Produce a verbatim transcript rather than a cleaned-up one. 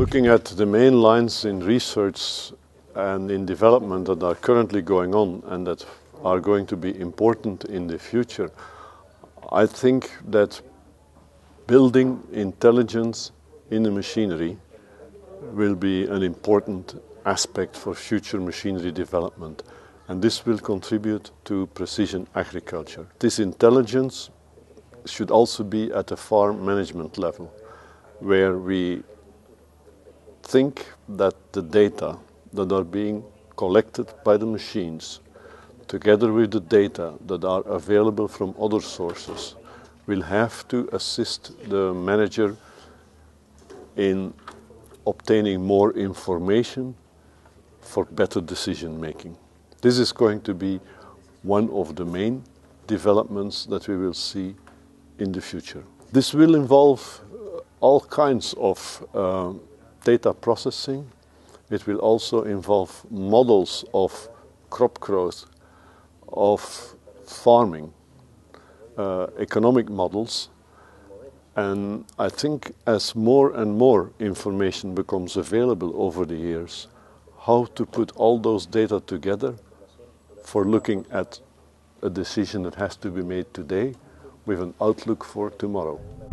Looking at the main lines in research and in development that are currently going on and that are going to be important in the future, I think that building intelligence in the machinery will be an important aspect for future machinery development, and this will contribute to precision agriculture. This intelligence should also be at a farm management level, where we think that the data that are being collected by the machines, together with the data that are available from other sources, will have to assist the manager in obtaining more information for better decision making. This is going to be one of the main developments that we will see in the future. This will involve all kinds of uh, data processing. It will also involve models of crop growth, of farming, uh, economic models. And I think as more and more information becomes available over the years, how to put all those data together for looking at a decision that has to be made today with an outlook for tomorrow.